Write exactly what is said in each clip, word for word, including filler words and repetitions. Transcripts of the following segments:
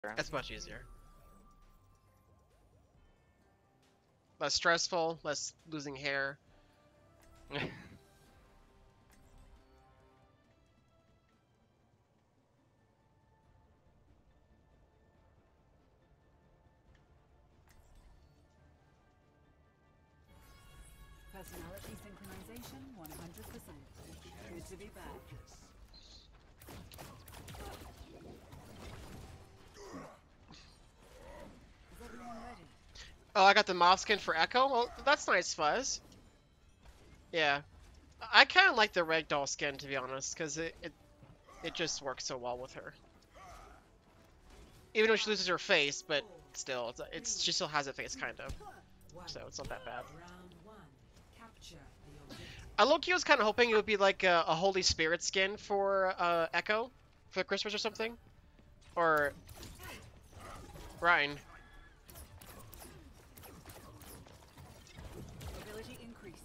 That's much easier. Less stressful, less losing hair. Personality synchronization one hundred percent. Good to be back. Is everyone ready? Oh, I got the moth skin for Echo? Well, that's nice, Fuzz. Yeah. I kind of like the ragdoll skin, to be honest, because it, it, it just works so well with her. Even though she loses her face, but still, it's, it's she still has a face, kind of. So it's not that bad. I low-key was kind of hoping it would be like a, a Holy Spirit skin for uh, Echo for Christmas or something. Or Ryan. Ability increased.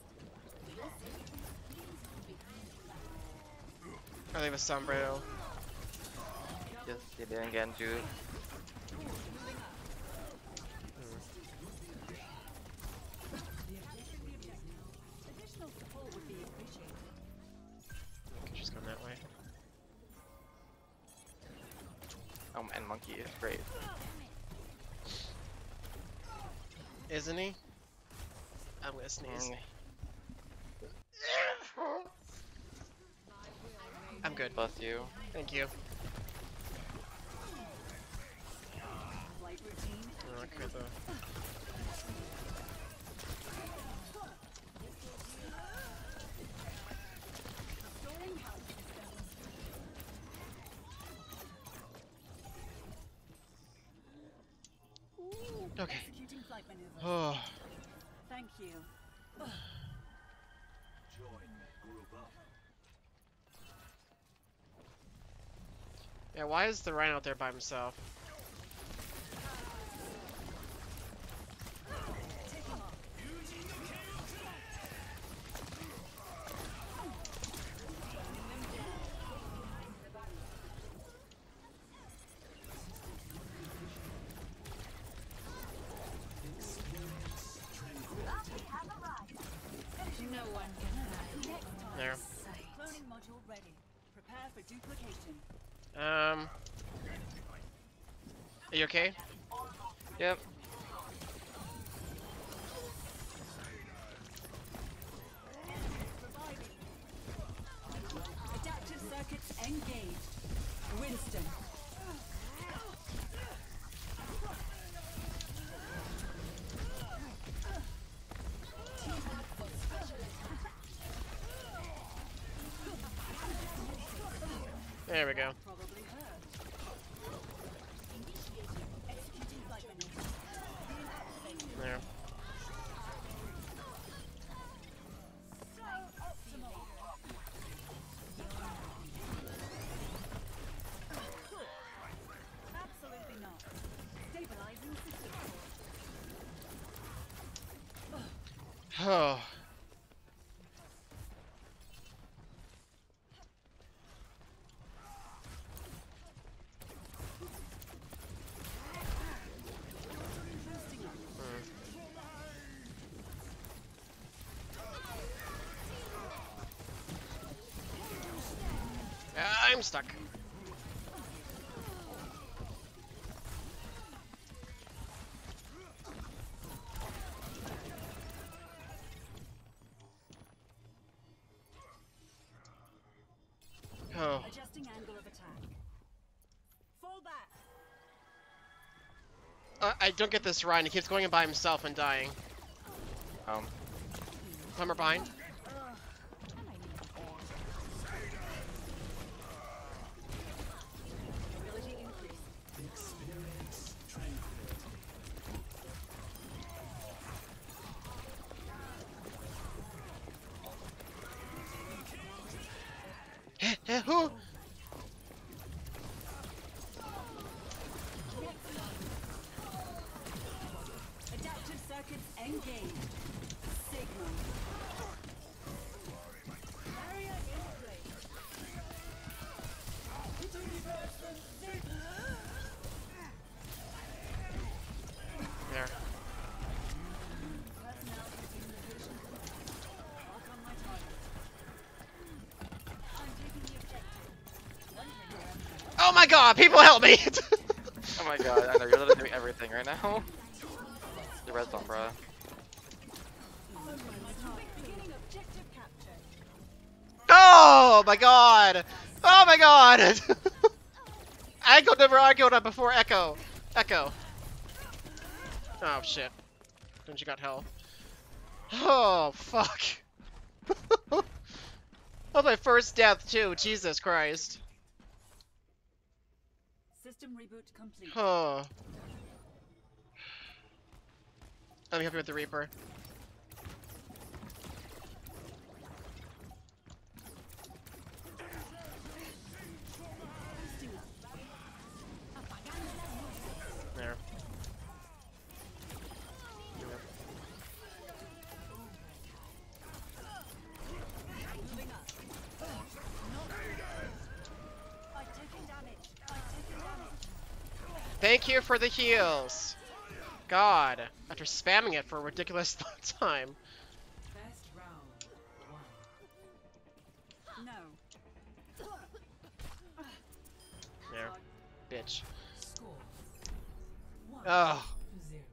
I think a sombrero. Yes, you didn't get into it. Additional support would be appreciated. Okay, she's going that way. Oh, and Monkey is great. Isn't he? I'm gonna sneeze. Mm, I'm good. bless you. Thank you. Flight routine. Okay, though. Restoring health systems. Okay. Executing flight maneuvers. Oh. Thank you. Yeah, why is the Rhino out there by himself? No one can hide. There. Cloning module ready. Prepare for duplication. Um. Are you okay? Yep. Reviving. Adaptive circuits engaged. Winston. There we go. Probably hurt. Executing flight maneuvers. Reactivating. There. Absolutely not. Stabilizing system. Oh. I'm stuck. Oh. Adjusting angle of attack. Fall back. Uh, I don't get this Ryan. He keeps going in by himself and dying. Um. Climber behind. Ability increased. Who? Adaptive circuits engaged. Signal. Barrier in place. my god, people help me! Oh my god, I know, you're literally doing everything right now. The red zone, bro. Oh my god! Oh my god! Echo never argued on before Echo. Echo. Oh shit. Then she got health. Oh fuck. That was my first death too, Jesus Christ. System reboot complete. Oh. Let me help you with the Reaper. There. Thank you for the heals. God, after spamming it for a ridiculous time. Best round one. No. There. Bitch. Score. One Oh. to zero.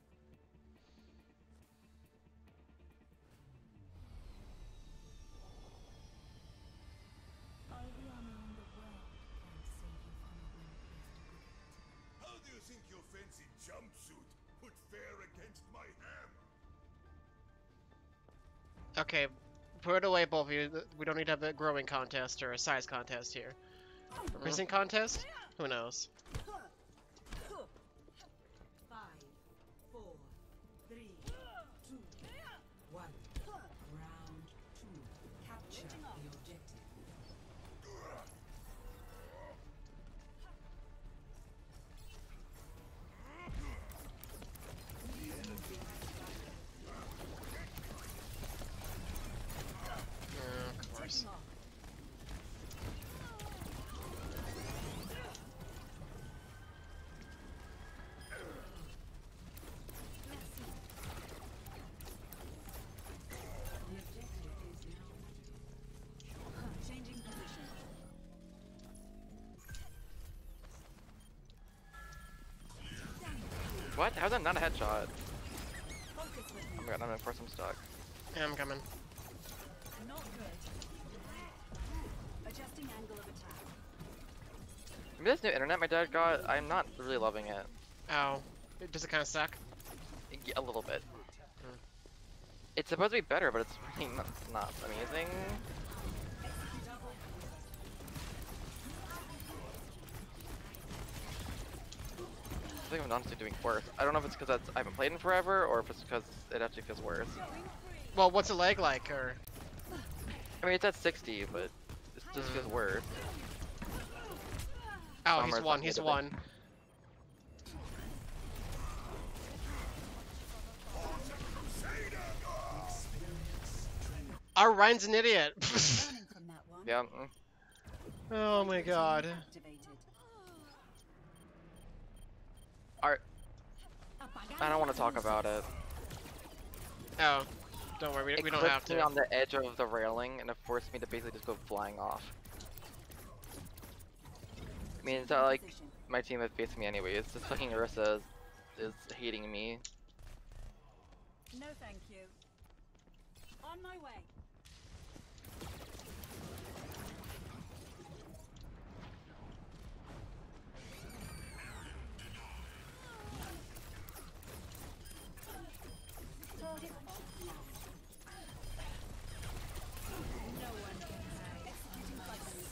How do you think your fancy jumpsuit would fare against my ham? Okay, put away both of you. We don't need to have a growing contest or a size contest here. A racing contest? Who knows? Five, four, three, two, one. Round two. Capture the objective. Uh, of course. The objective is now changing position. What? How's that not a headshot? Focus with Oh me. my god, I'm gonna force some stock. Yeah, I'm coming. Not good. Adjusting angle of attack. Maybe this new internet my dad got, I'm not really loving it. Oh. Does it kind of suck? Y- A little bit. It's supposed to be better, but it's really not, not amazing. I think I'm honestly doing worse. I don't know if it's because I haven't played in forever, or if it's because it actually feels worse. Well, what's a leg like, or... I mean, it's at sixty, but it just feels worse. Oh, he's Summer's won, like he's mid-a-bit. won. Our Ryan's an idiot. Learning from that one. Yeah. mm. Oh my god. Activated. Art. I don't want to talk about it. Oh. Don't worry, we, It we don't clipped have me to. on the edge of the railing, and it forced me to basically just go flying off. I mean, it's not like Position. my team is facing me anyway. It's just fucking Ursa is, is hating me. No, thank you. On my way. Target offline. No one can hide. Executing button.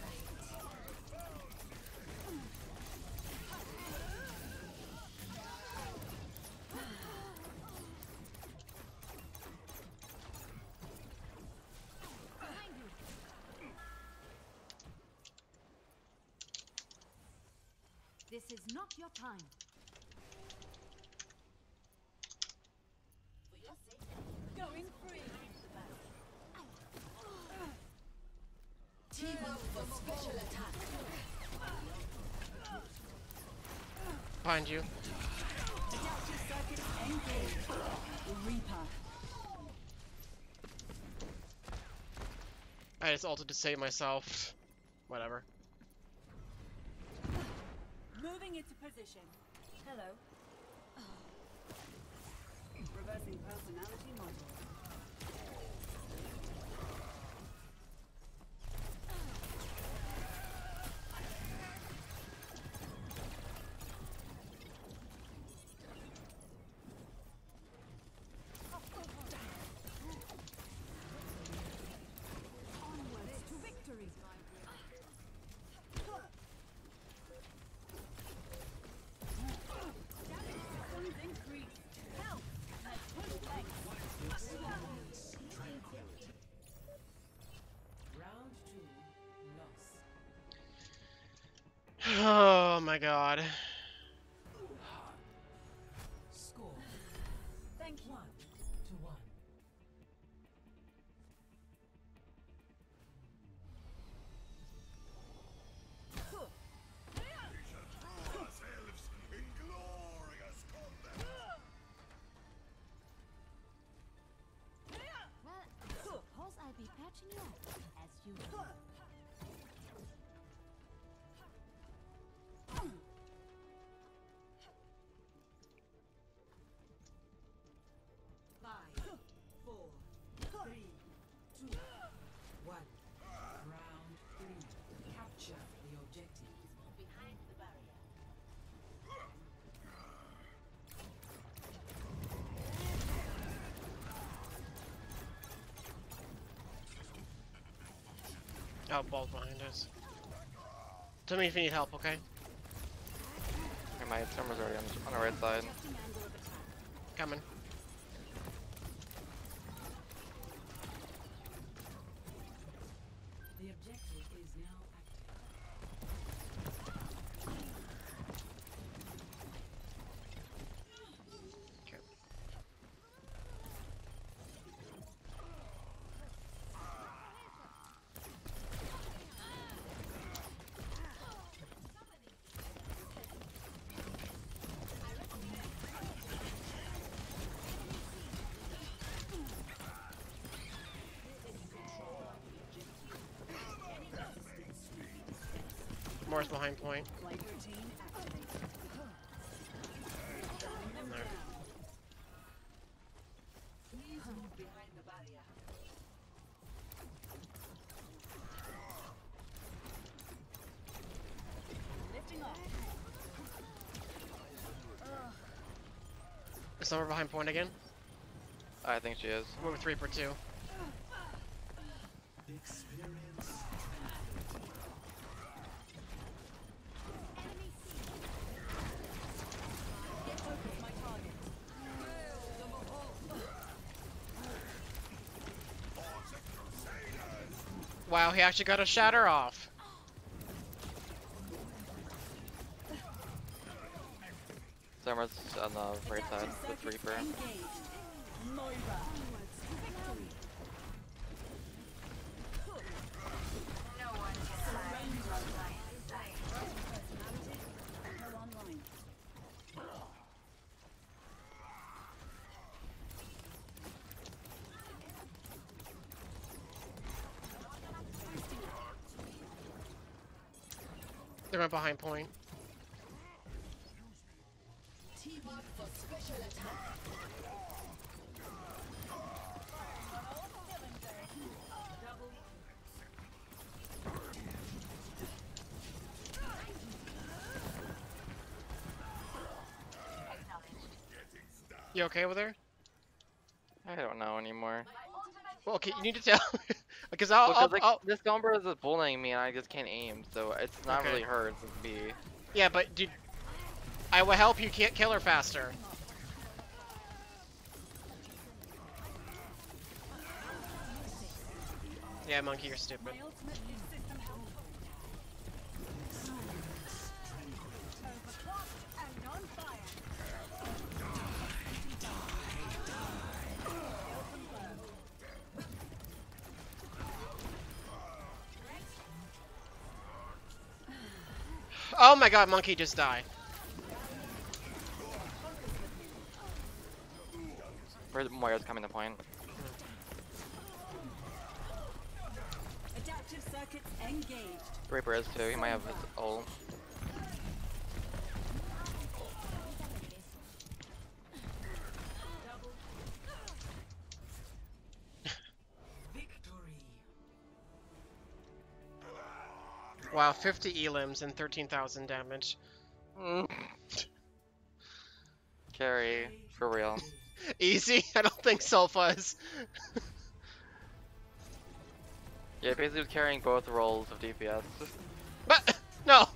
This is not your time. Going free. Team up for special attack. Behind you. Adaptive circuit engaged. Reaper. I just ulted to save myself. Whatever. Moving into position. Hello. Reversing personality model. Onwards to victory. Systems increase. Help. Let's push legs. Round two, loss. Oh my god. Score. Thank you. One to one. We shall throw ourselves in glorious combat. Well, suppose I'll be patching you up, as usual. Five, four, three, two, one. Round three. Capture the objective. Behind the barrier. Oh, ball's behind us. Tell me if you need help, okay? And my summer's already on, on the right side. Adjusting angle of attack. Coming. The objective is now Okay. Moore's behind point. Flight routine activated. Shutting them There. down. Please move behind the barrier. Lifting off. Is someone behind point again? I think she is. We're three for two. Focus my target. Wow, he actually got a shatter off. Summer's on the right side with Reaper. Engaged. Moira. Onwards to victory. Personality. Echo online. They're right behind point. You okay with her? I don't know anymore. Well, okay, you need to tell. Because I'll, Because I'll, like, I'll- this Gombra is bullying me and I just can't aim, so it's not Okay. really her, it's just me. Yeah, but dude, I will help you ki- kill her faster. Yeah, monkey, you're stupid. My ultimate system help. Overclocked and on fire. Oh my god, monkey just died. Where's Moira's coming to point? Adaptive circuits engaged. Reaper is too, he might have his ult. Wow, fifty elims and thirteen thousand damage. Mm. Carry, for real. Easy? I don't think so, Fuzz. Yeah, basically was carrying both roles of D P S. But no.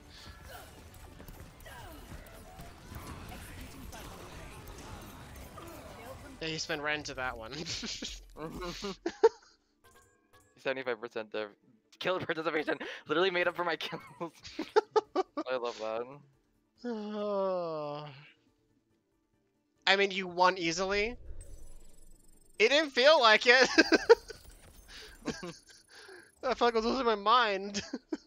Yeah, he spent right into that one. seventy-five percent of kill participation literally made up for my kills. I love that. Oh. I mean, you won easily. It didn't feel like it. I felt like I was losing my mind.